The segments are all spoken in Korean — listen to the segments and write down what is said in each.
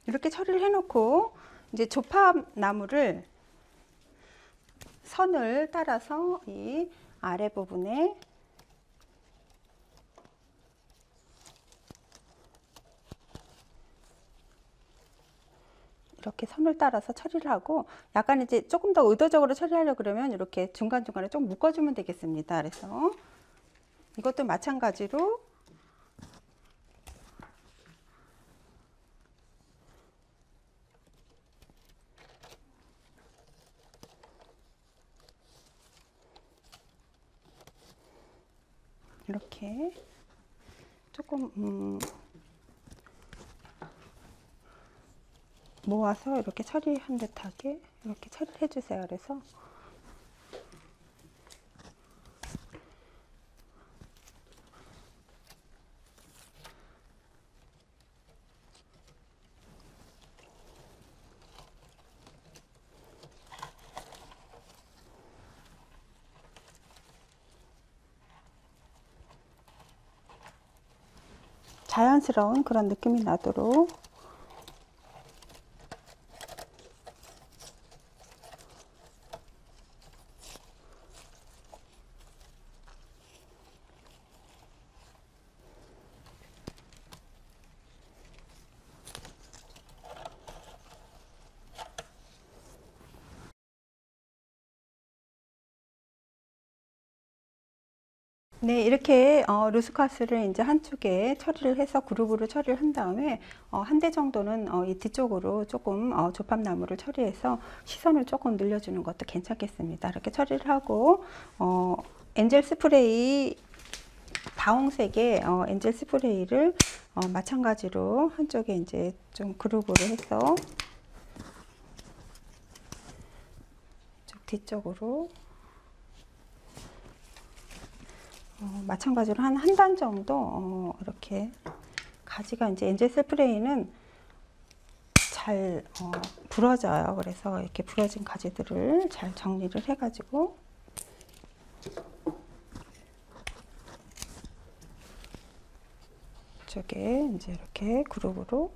이렇게 처리를 해놓고 이제 조팝나무를 선을 따라서 이 아래 부분에 이렇게 선을 따라서 처리를 하고, 약간 이제 조금 더 의도적으로 처리하려고 그러면 이렇게 중간중간에 좀 묶어주면 되겠습니다. 그래서 이것도 마찬가지로 이렇게 조금 모아서 이렇게 처리한 듯하게 이렇게 처리를 해주세요. 그래서 자연스러운 그런 느낌이 나도록 네, 이렇게 루스카스를 이제 한쪽에 처리를 해서 그룹으로 처리를 한 다음에 한 대 정도는 이 뒤쪽으로 조금 조팝나무를 처리해서 시선을 조금 늘려주는 것도 괜찮겠습니다. 이렇게 처리를 하고 엔젤 스프레이 다홍색의 엔젤 스프레이를 마찬가지로 한쪽에 이제 좀 그룹으로 해서 이쪽 뒤쪽으로 마찬가지로 한 단 정도 이렇게 가지가 이제 엔젤 스프레이는 잘 부러져요. 그래서 이렇게 부러진 가지들을 잘 정리를 해가지고 이쪽에 이제 이렇게 그룹으로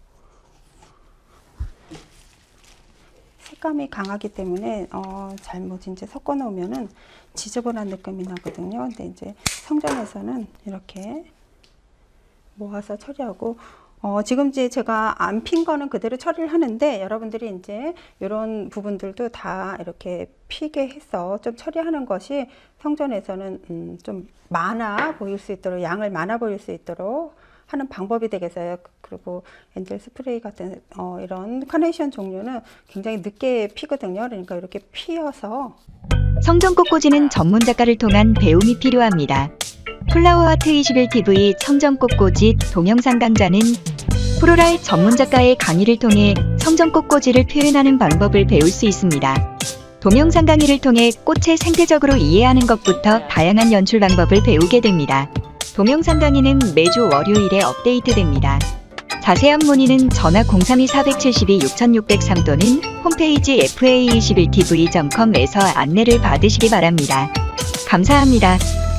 색감이 강하기 때문에 잘못 이제 섞어 놓으면은 지저분한 느낌이 나거든요. 근데 이제 성전에서는 이렇게 모아서 처리하고 지금 이제 제가 안 핀 거는 그대로 처리를 하는데, 여러분들이 이제 이런 부분들도 다 이렇게 피게 해서 좀 처리하는 것이 성전에서는 좀 많아 보일 수 있도록, 양을 많아 보일 수 있도록 하는 방법이 되겠어요. 그리고 엔젤 스프레이 같은 이런 카네이션 종류는 굉장히 늦게 피거든요. 그러니까 이렇게 피어서 성전 꽃꽂이는 전문 작가를 통한 배움이 필요합니다. 플라워아트21TV 성전 꽃꽂이 동영상 강좌는 프로라이트 전문 작가의 강의를 통해 성전 꽃꽂이를 표현하는 방법을 배울 수 있습니다. 동영상 강의를 통해 꽃을 생태적으로 이해하는 것부터 다양한 연출 방법을 배우게 됩니다. 동영상 강의는 매주 월요일에 업데이트됩니다. 자세한 문의는 전화 032-472-6603 또는 홈페이지 fa21tv.com에서 안내를 받으시기 바랍니다. 감사합니다.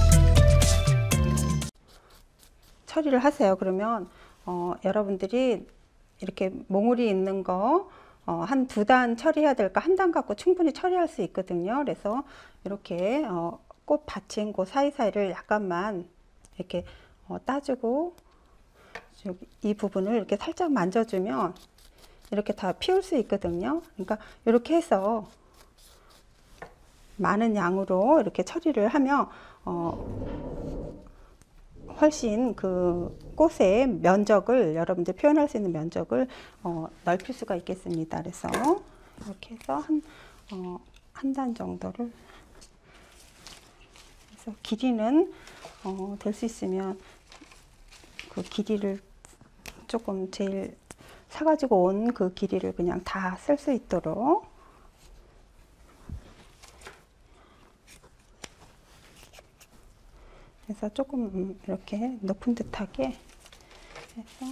처리를 하세요. 그러면 여러분들이 이렇게 몽울이 있는 거 한 2단 처리해야 될까, 한 단 갖고 충분히 처리할 수 있거든요. 그래서 이렇게 꽃 받친 그 사이사이를 약간만 이렇게 따주고 이 부분을 이렇게 살짝 만져주면 이렇게 다 피울 수 있거든요. 그러니까 이렇게 해서 많은 양으로 이렇게 처리를 하면 훨씬 그 꽃의 면적을, 여러분들 표현할 수 있는 면적을 넓힐 수가 있겠습니다. 그래서 이렇게 해서 한 단 정도를 해서 길이는 될 수 있으면 그 길이를 조금 제일 사가지고 온 그 길이를 그냥 다 쓸 수 있도록 해서 조금 이렇게 높은 듯하게 해서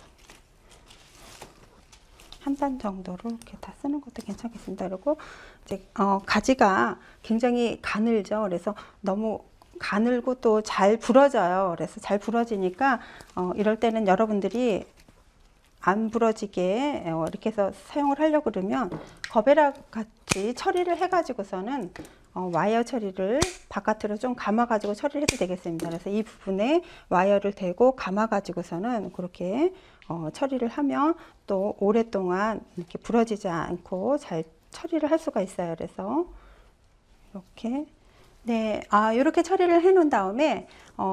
한 단 정도로 이렇게 다 쓰는 것도 괜찮겠습니다. 그리고 이제 가지가 굉장히 가늘죠. 그래서 너무 가늘고 또 잘 부러져요. 그래서 잘 부러지니까 이럴 때는 여러분들이 안 부러지게 이렇게 해서 사용을 하려고 그러면 거베락 같이 처리를 해가지고서는 와이어 처리를 바깥으로 좀 감아가지고 처리를 해도 되겠습니다. 그래서 이 부분에 와이어를 대고 감아가지고서는 그렇게 처리를 하면 또 오랫동안 이렇게 부러지지 않고 잘 처리를 할 수가 있어요. 그래서 이렇게 네, 이렇게 처리를 해 놓은 다음에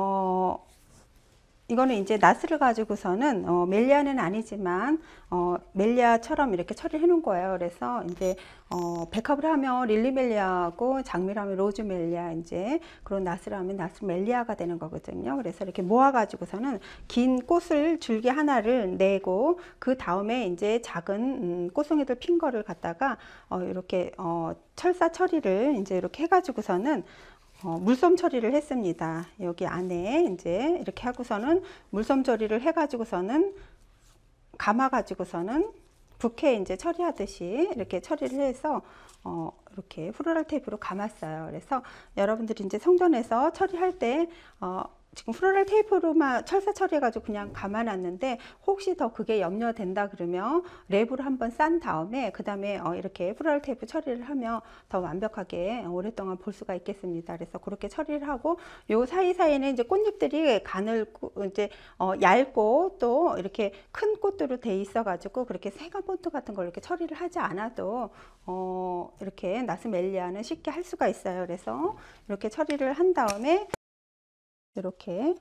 이거는 이제 나스를 가지고서는 멜리아는 아니지만 멜리아처럼 이렇게 처리해 놓은 거예요. 그래서 이제 백합을 하면 릴리 멜리아하고 장미를 하면 로즈 멜리아, 이제 그런 나스를 하면 나스 멜리아가 되는 거거든요. 그래서 이렇게 모아 가지고서는 긴 꽃을 줄기 하나를 내고 그 다음에 이제 작은 꽃송이들 핀 거를 갖다가 이렇게 철사 처리를 이제 이렇게 해 가지고서는 물솜 처리를 했습니다. 여기 안에 이제 이렇게 하고서는 물솜 처리를 해가지고서는 감아가지고서는 부케 이제 처리하듯이 이렇게 처리를 해서 이렇게 플로럴 테이프로 감았어요. 그래서 여러분들이 이제 성전에서 처리할 때 지금 플로럴 테이프로만 철사 처리해가지고 그냥 감아놨는데 혹시 더 그게 염려된다 그러면 랩으로 한번 싼 다음에 그 다음에 이렇게 플로럴 테이프 처리를 하면 더 완벽하게 오랫동안 볼 수가 있겠습니다. 그래서 그렇게 처리를 하고 요 사이사이는 이제 꽃잎들이 가늘고 이제 얇고 또 이렇게 큰 꽃으로 돼 있어가지고 그렇게 세간 본트 같은 걸 이렇게 처리를 하지 않아도 이렇게 나스멜리아는 쉽게 할 수가 있어요. 그래서 이렇게 처리를 한 다음에 이렇게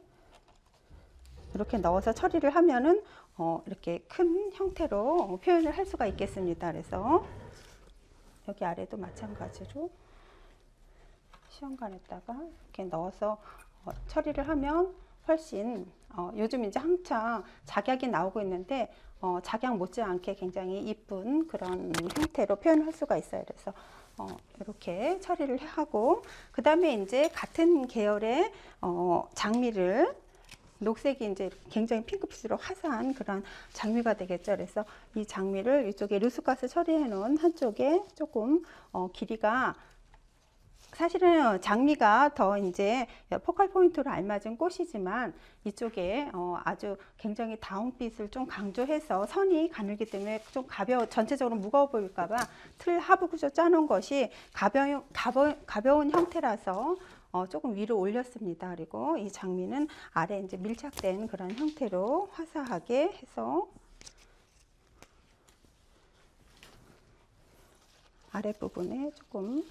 넣어서 처리를 하면은 이렇게 큰 형태로 표현을 할 수가 있겠습니다. 그래서 여기 아래도 마찬가지로 시험관에다가 이렇게 넣어서 처리를 하면 훨씬 요즘 이제 한창 작약이 나오고 있는데 작약 못지않게 굉장히 이쁜 그런 형태로 표현할 수가 있어요. 그래서 이렇게 처리를 하고 그 다음에 이제 같은 계열의 장미를 녹색이 이제 굉장히 핑크빛으로 화사한 그런 장미가 되겠죠. 그래서 이 장미를 이쪽에 루스카스 처리해 놓은 한쪽에 조금 길이가 사실은 장미가 더 이제 포컬 포인트로 알맞은 꽃이지만 이쪽에 아주 굉장히 다운빛을 좀 강조해서 선이 가늘기 때문에 좀 전체적으로 무거워 보일까봐 틀 하부 구조 짜놓은 것이 가벼운 형태라서 조금 위로 올렸습니다. 그리고 이 장미는 아래 이제 밀착된 그런 형태로 화사하게 해서 아랫부분에 조금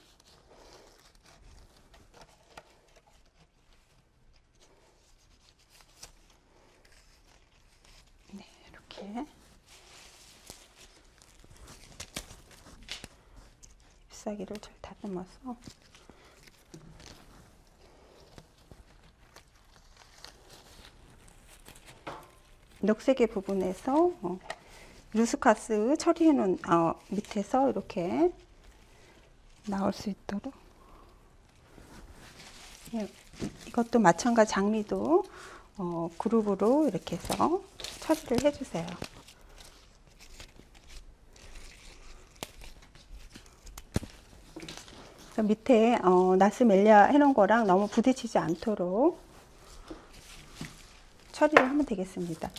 잎사귀를 잘 다듬어서 녹색의 부분에서 루스카스 처리해 놓은 밑에서 이렇게 나올 수 있도록 이것도 마찬가지 장미도 그룹으로 이렇게 해서 처리를 해주세요. 밑에 나스멜리아 해놓은 거랑 너무 부딪히지 않도록 처리를 하면 되겠습니다.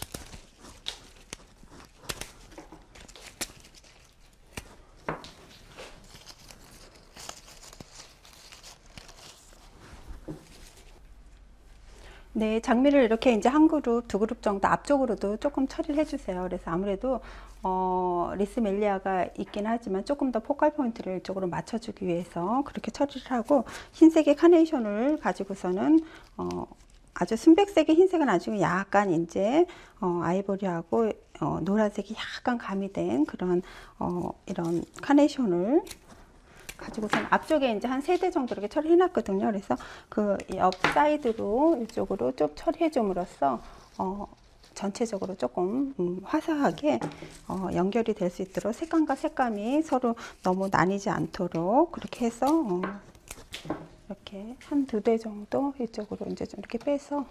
네, 장미를 이렇게 이제 한 그룹, 두 그룹 정도 앞쪽으로도 조금 처리를 해주세요. 그래서 아무래도 리스멜리아가 있긴 하지만 조금 더 포컬 포인트를 이쪽으로 맞춰주기 위해서 그렇게 처리를 하고 흰색의 카네이션을 가지고서는 아주 순백색의 흰색은 아주 약간 이제 아이보리하고 노란색이 약간 가미된 그런 이런 카네이션을 가지고선 앞쪽에 이제 한 3대 정도 이렇게 처리해 놨거든요. 그래서 그 옆 사이드로 이쪽으로 쭉 처리해 줌으로써 전체적으로 조금 화사하게 연결이 될 수 있도록 색감과 색감이 서로 너무 나뉘지 않도록 그렇게 해서 이렇게 한 2대 정도 이쪽으로 이제 좀 이렇게 빼서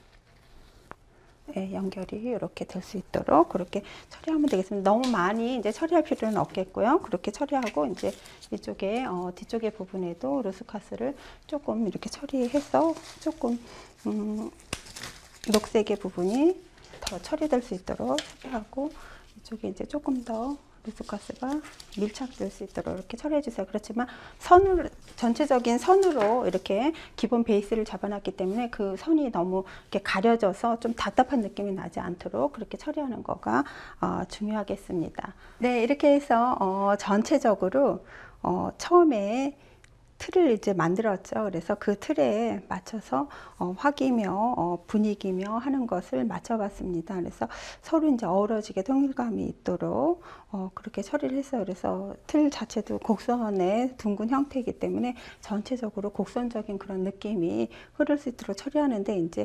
연결이 이렇게 될 수 있도록 그렇게 처리하면 되겠습니다. 너무 많이 이제 처리할 필요는 없겠고요. 그렇게 처리하고 이제 이쪽에 뒤쪽의 부분에도 루스카스를 조금 이렇게 처리해서 조금 녹색의 부분이 더 처리될 수 있도록 처리하고 이쪽에 이제 조금 더 루스커스가 밀착될 수 있도록 이렇게 처리해 주세요. 그렇지만 선을 전체적인 선으로 이렇게 기본 베이스를 잡아놨기 때문에 그 선이 너무 이렇게 가려져서 좀 답답한 느낌이 나지 않도록 그렇게 처리하는 거가 중요하겠습니다. 네, 이렇게 해서 전체적으로 처음에 틀을 이제 만들었죠. 그래서 그 틀에 맞춰서 화기며 분위기며 하는 것을 맞춰봤습니다. 그래서 서로 이제 어우러지게 통일감이 있도록 그렇게 처리를 했어요. 그래서 틀 자체도 곡선의 둥근 형태이기 때문에 전체적으로 곡선적인 그런 느낌이 흐를 수 있도록 처리하는데, 이제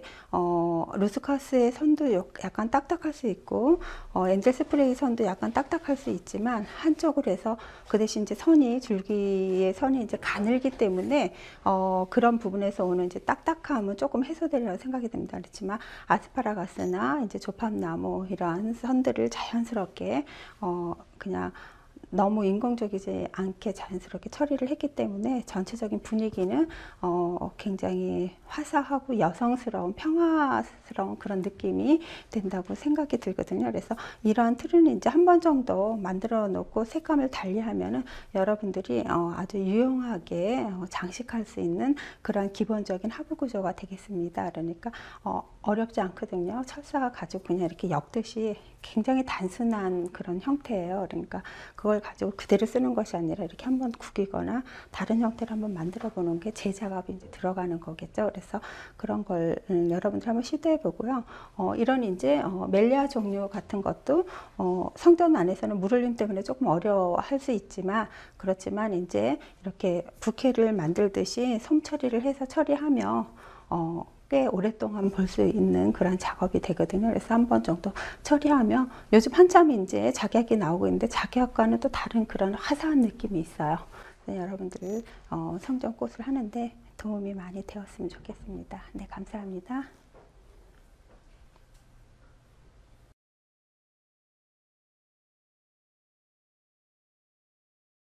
루스커스의 선도 약간 딱딱할 수 있고 엔젤 스프레이 선도 약간 딱딱할 수 있지만, 한쪽으로 해서 그 대신 이제 줄기의 선이 이제 가늘기 때문에 그런 부분에서 오는 이제 딱딱함은 조금 해소되리라고 생각이 됩니다. 그렇지만 아스파라거스나 이제 조팝나무 이러한 선들을 자연스럽게 그냥 너무 인공적이지 않게 자연스럽게 처리를 했기 때문에 전체적인 분위기는 굉장히 화사하고 여성스러운 평화스러운 그런 느낌이 된다고 생각이 들거든요. 그래서 이러한 틀은 이제 한 번 정도 만들어 놓고 색감을 달리하면은 여러분들이 아주 유용하게 장식할 수 있는 그런 기본적인 하부 구조가 되겠습니다. 그러니까 어렵지 않거든요. 철사 가지고 그냥 이렇게 엮듯이 굉장히 단순한 그런 형태예요. 그러니까 그걸 가지고 그대로 쓰는 것이 아니라 이렇게 한번 구기거나 다른 형태를 한번 만들어 보는 게 제 작업이 이제 들어가는 거겠죠. 그래서 그런 걸 여러분들 한번 시도해 보고요. 이런 이제 멜리아 종류 같은 것도 성전 안에서는 물 흘림 때문에 조금 어려워할 수 있지만, 그렇지만 이제 이렇게 부케를 만들듯이 솜 처리를 해서 처리하며 꽤 오랫동안 볼 수 있는 그런 작업이 되거든요. 그래서 한 번 정도 처리하면, 요즘 한참 이제 작약이 나오고 있는데 작약과는 또 다른 그런 화사한 느낌이 있어요. 여러분들 성전꽃을 하는데 도움이 많이 되었으면 좋겠습니다. 네, 감사합니다.